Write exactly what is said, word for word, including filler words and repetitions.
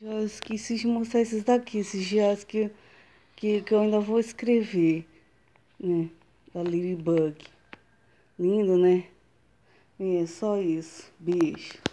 Já esqueci de mostrar esses daqui, esses dias que, que, que eu ainda vou escrever, né? Da Ladybug. Lindo, né? É só isso. Beijo.